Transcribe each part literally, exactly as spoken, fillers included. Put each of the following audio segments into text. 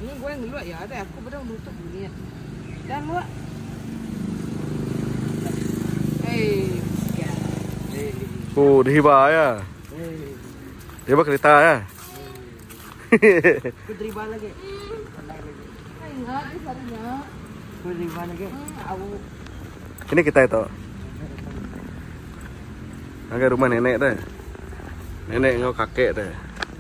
Ini gue yang luak ya, ada aku benar nutup ini ya. Dan luak. Eh, ya. Oh, dihibah ya. Dihibah kereta ya. Kudriban lagi. Ay, enggak, isarnya. Kudriban lagi. Aku. Ini kita itu. Agak rumah nenek deh. Nenek ngau kakek deh.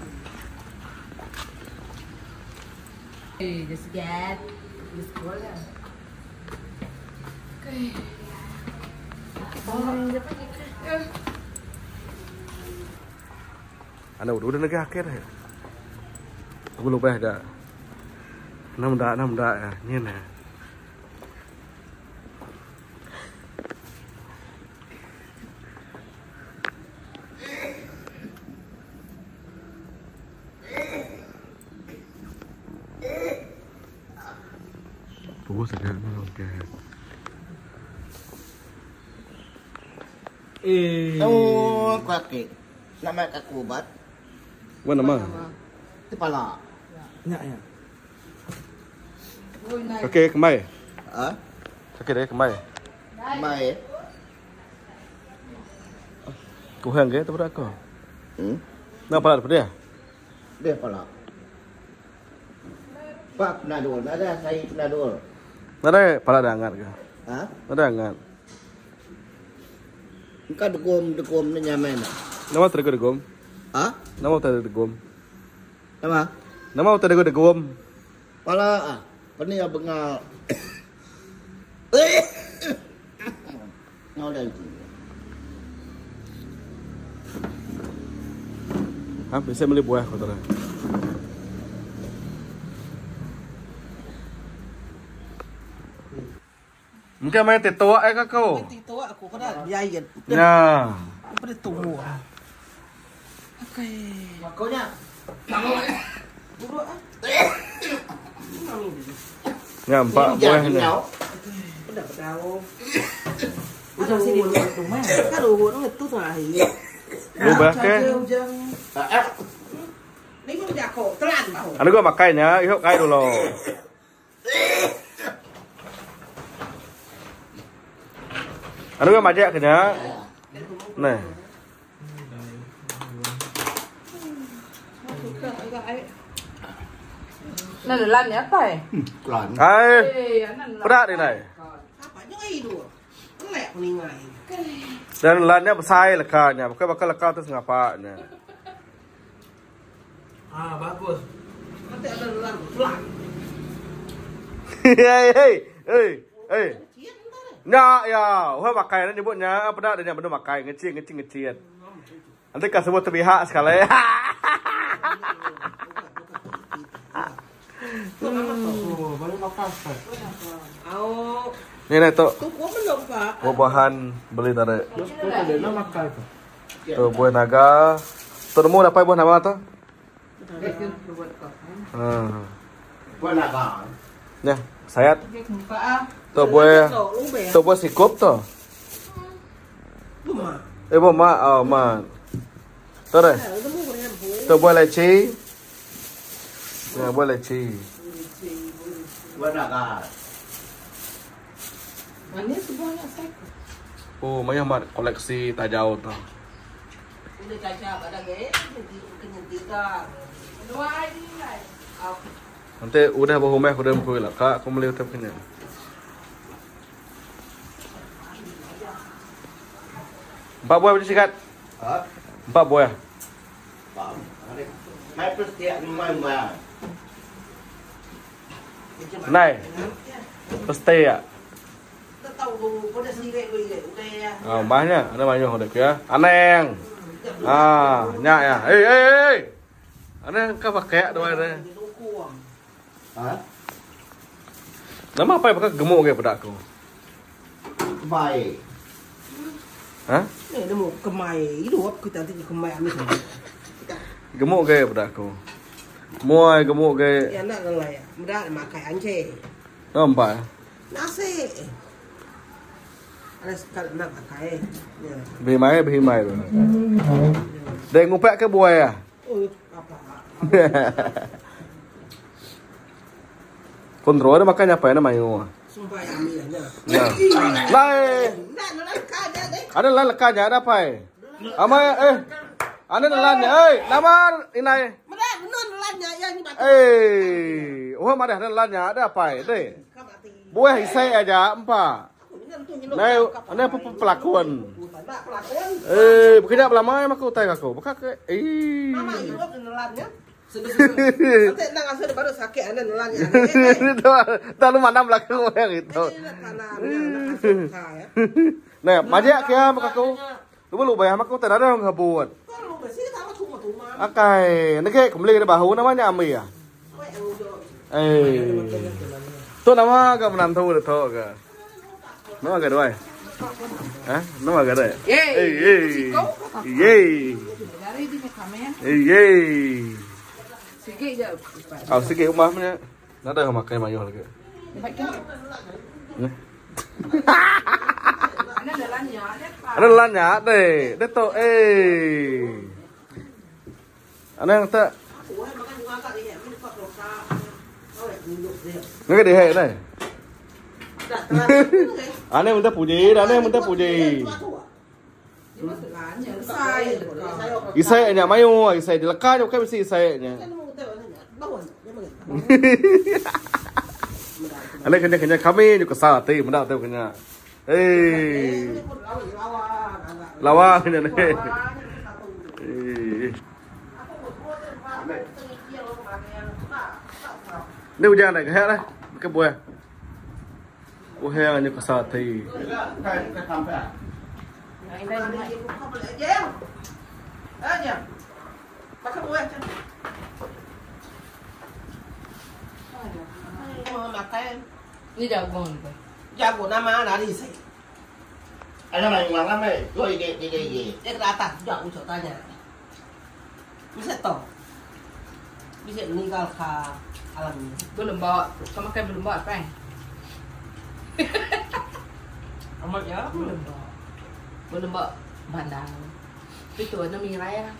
Eh, just get this bola. Okay. Oh, dapat ikan. Ana udah udah negara akhir ya. Aku lupa dah. Enam dah, enam dah ya. Ini nah. Tunggu saja, oke. Eh. Oh, kakek. Nama aku ubat. Mana nama? Kepala. Ya, ya. Oke, kemai. Ah? Oke deh, kemai. Mai. Kuhang ke tu berapa? Hmm? Nak pala dia? Dia pala. Pak penadul, ada saya penadul. Nada pala dah angat ke? Hah? Nada angat. Engkau degom degom ni nyaman. Nama tergol degom. Hah? Nama tergol degom. Nama? Nama tergol degom. Pala ah. Pani bengal. Ngau dah itu. Ah, bisa beli buah kau tahu. Mungkin main tetua eh kau. Itu aku kena biayan. Ya. Apa dia tunggu? Oke. Makanya. Buruk ah. Nampak buahnya. Udah tahu. Udah sini dulu rumah. Kan urut itu terakhir. Buah ke? Ini gua jago telan tahu. Anu gua makainya, ihok kai dulu. Anu gua majak kena. Nah. Nah, lan ya apa ya? Lan. Hai. Eh, anak Berat ni nai. apa nyoi dulu? Lek ningai. Dan lannya besar lekanya, bukan bakal lekar terus ngapanya. Ah, bagus. Nanti ada lan lan. Hei hei hei hei. Nak ya, wah makai ni nyebutnya apa dah dia benar makai ngecing ngecing ngecian. Nanti kan semua terpihak sekali. Oh, baru makan. Au. Ni nih tu Tu gua belum, Pak. buah-buahan beli tadi. Terus kau ada nama makan tu. Tu buah naga. Tu nemu apa buah nama tu? Hmm. Buat naga. Ya, sayat. Muka ah. Tu buah tu buah sikup tu. Buma. Eh buah mak, oh mak. Tu deh. Tu buah leci. Ya, buah leci. Buat naga. Mana semuanya saya. Oh, banyak mat koleksi tajau tu. Udah caca ada gaya, kenyetikan. Dua ini lah. Nanti udah bawa rumah aku dah mukul lah. Kak, aku beli utap kenyang. Empat buah macam sikat. Hah? Empat buah. Faham. Hai setiap main main. Nai. Pasti ya. Tahu tu, kau dah sirek boleh udah ya. Ah, banyak. Ada banyak hodek ya. Aneng. Ah, nyak ya. Hei, hei, hei. Aneng kau pakai dua ada. Hah? Nama apa yang pakai gemuk ke pada aku? Baik. Hah? Ni dia mau kemai, hidup kita nanti kemai ni. Gemuk ke pada aku? Muai gemuk ke? Ya nak lah ya. Mudah makai anje. Nampak? Nasi. Ada sekali nak pakai. Ya. Bihimai, bihimai tu. Dia ngupek ke buaya? Oh, apa? Kontrol ada makanya apa ya mayu. Sumpah ya ambilnya. Nah. Lai. Ada lah lekanya ada apa ya? Ama eh. Ada nelannya, eh, nama inai. Mana benar nelannya ya ini batu. Eh, oh mana ada nelannya ada apa ya? Deh. Buah isai aja empat. Nah, ini apa pelakuan? Eh, bukannya lama emang aku tanya aku, bukan ke? Eh. Mama ibu nelannya. Nanti nang asal baru sakit ada nelannya. Tahu mana belakang yang itu. Nah, majak kia aku. Lu lu bayar aku tak ada orang buat. Akai, ini kayak kembali ke bahu namanya Ami ya. Eh, tu nama agak menantu itu agak. Nama agak doai. Hah? Nama agak doai. Eh, eh, eh. Eh, eh. Sikit je. Oh, sikit umahnya. Nada yang makan mayu lagi. Ada lannya deh, deh tu eh. Ada yang tak. Nggak deh deh. Aneh minta puji, aneh minta puji. Isai nya mayu, isai dilekah juga mesti isai nya. Aneh kenya kenya kami juga salah ti, mendak tu kenya. Eh. Lawang nya nih. Eh. Ini hujan này cái hết đấy, cái bùa, bùa heo như có sợi thì. Ini jagung. Jago nama ada di sini. Ada yang ulang lama, tu ide ide ide. Dia ke atas, jago untuk tanya. Bisa tahu. Bisa meninggal ke alam ini. Belum bawa, kau makan belum bawa apa? Amat ya, Belum bawa. Belum bawa bandang. Itu ada mirai lah.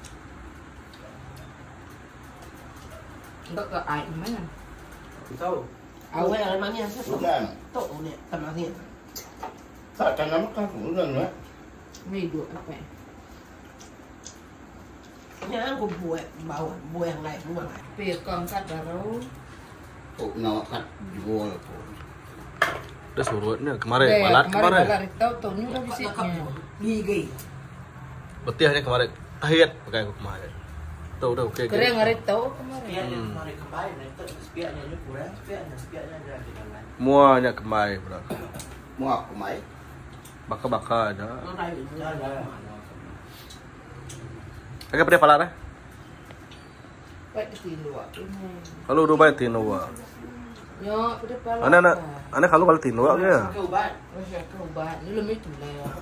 Enggak ke air mana? tahu. Awal yang mana sih? Bukan. Tahu ni, teman ni. Tak kan nama kan bukan lah. Ni dua apa? Ni aku buat bawa buat yang lain buat lain. Pia kong kat baru. Oh, nama kan jual. Udah surutnya kemarin, balat kemarin. Balat itu tuh ni udah bisitnya. Gigi. Betihnya kemarin, tahiyat pakai aku kemarin. Tahu udah oke. Keren ngarit tahu kemarin. Pianya kemarin kemarin itu pianya ni kurang, pianya pianya jadi lain. Muanya kemarin, bro. Mau aku mai. Baka-baka aja. Orang lain ada. Agak pada pala dah. Baik di luar. Kalau udah bayar tino wa. Yo, pada pala. Ana ana, ana kalau kalau tino wa ya. Kau bat. Masya kau bahan ni lebih tu lah.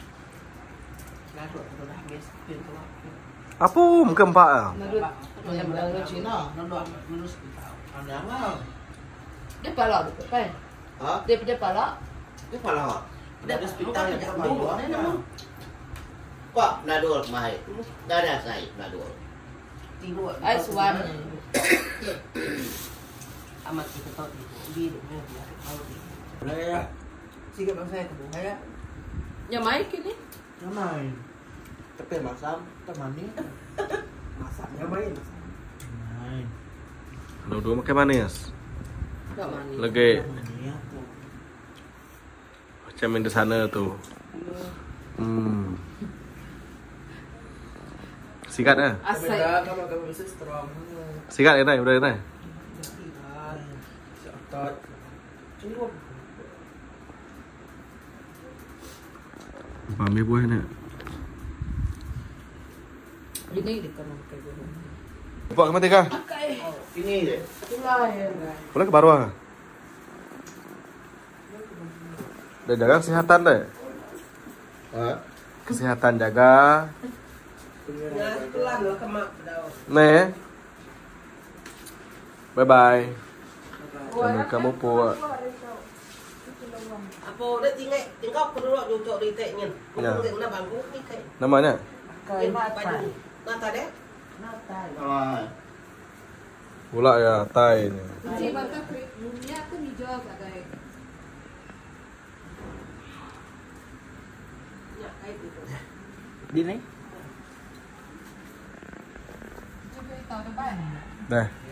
Lalu tu dah habis pintu. Apa mungkin pak ah? Nadut macam dalam Cina. Lalu lulus kita. Ada apa? Dia pala tu apa? Ha? Dia pada pala. Dia pala. Ada hospital yang dulu. Ni nama. Pak nadul mai. Dah dah sai nadul. Tiru. Ai suan. Amat kita tahu di di ni dia tahu di. Boleh. Sikit masa itu boleh. Ya mai kini. Ramai. Tapi masam teman ni. Masamnya baik. Main. Kalau dua makan manis. Tak mani. Lagi macam yang di sana tu. Hmm. Sikat dah. Asai. Kalau kamu bisa strong. Sikat ini, udah ini. Sikat. Cukup. Mami buah ni. Ini di kanan ke gunung. Buat ke mati kah? Akai. Ini je. Itulah ya. Boleh ke baru ah? Dah jaga kesihatan deh. Ha? Kesihatan jaga. Ya, pelan lah kemak daun. Nih. Bye bye. Jangan kamu puas. Apa dia tinggal tinggal perlu duduk di teknya. Ya. Mungkin nak bangku ni tek. Namanya? Kai baju. Nata deh. Nata. Ha. Pula ya tai ini. Cik bakal lumia tu hijau kat guys. Ya, kayak gitu. Di ni. Cuba tahu depan. Dah.